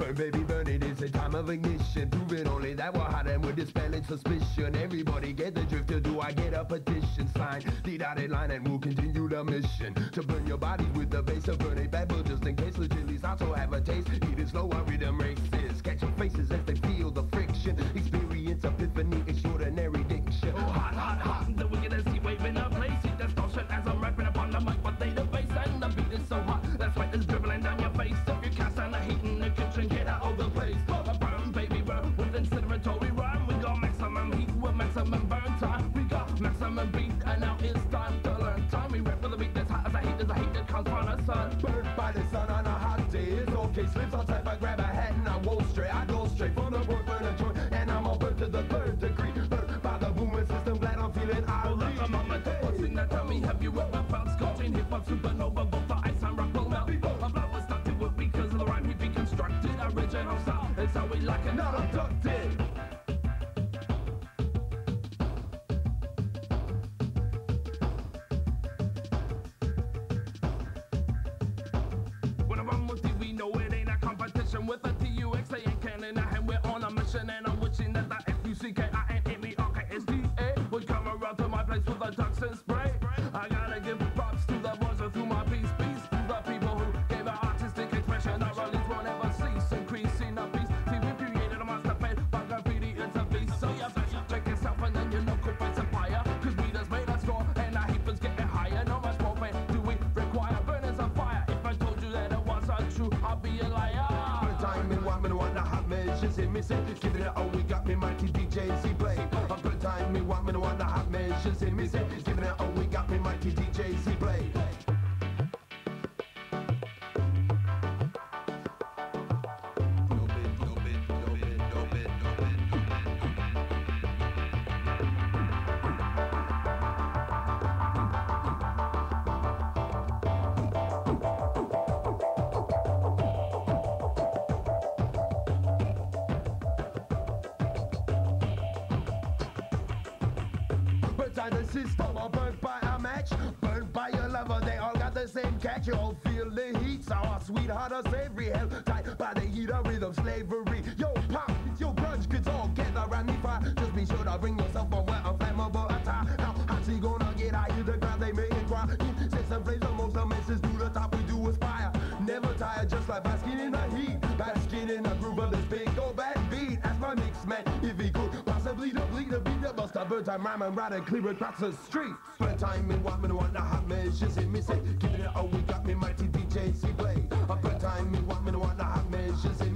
Burn, baby, burn, it is a time of ignition. Proving only that we're hot and we're dispelling suspicion. Everybody get the drift, or do I get a petition? Sign the dotted line and we'll continue the mission to burn your body with the base of burning pebble. Just in case the chilies also have a taste. Eat it slow, our rhythm races. Catch your faces as they feel the friction. Experience epiphany, extraordinary diction. Hot, hot, hot, the wickedest heat wave in a place. Heat distortion as I'm rapping upon the mic, but they the bass and the beat is so hot. That's why it's dribbling down your face. If you cast on the heat in the kitchen, get out of the place. Burn, baby, burn, with incineratory rhyme. We got maximum heat with maximum burn time. We got maximum beat, and now it's time to learn. Time we rap with a beat that's hot as a heat that comes from the sun. Burnt by the sun on a hot day. It's okay, slips on type. I grab a hat and I won't stray. I go straight from the port, burn a joint, and I'm a burn to the third degree. Burnt by the booming system, glad I'm feeling Well, like a moment, what's in that? Tell me, have you ever felt scorching hip-hop supernova? Both the ice and rock will melt. A blood was stuck to it because of the rhyme he reconstructed. Original style, it's how we like it, not abducted. When I run with you, we know it ain't a competition. With a TUXA and Canon, and we're on a mission. And I'm wishing that the FUCKINMERKSDA would come around to my place with a toxin spray. I gotta give props to the boys who threw my peace to the people who gave an artistic expression. Our rallies won't ever cease, increasing the peace. See, we created a master fate, but graffiti is a beast. So you best check yourself and then you know could fight some fire. Cause we just made a score and our heat was getting higher. No much more pain do we require, burners of fire. If I told you that it was untrue, I'll be a liar. time and want me to want the hot measures in me say, give it a oh, we got me mighty DJ Z play. A good time me want me to want the hot measures in me say, give it a oh, we got me mighty DJ Z play. The system or burnt by a match, burnt by your lover, they all got the same catch. You all feel the heat, so our sweetheart or savory, held tight by the heat of rhythm slavery. Yo, pop, yo, grudge kids all get around the fire. Just be sure to bring yourself a wet, a flammable attire. Now, how's he gonna get higher? The crowd they make it cry. Since the flames of most of messes to the top, we do aspire. Never tired, just like basking in the heat, basking in the groove of this big old bad beat. Ask my mix man if he could possibly deplete the beat that bust a bird time rhyme and ride and clear across the street. Spend time and want me to want the hot measures in me say, give it a oh, we got me mighty DJ C play. Spend time and want me to want the hot measures in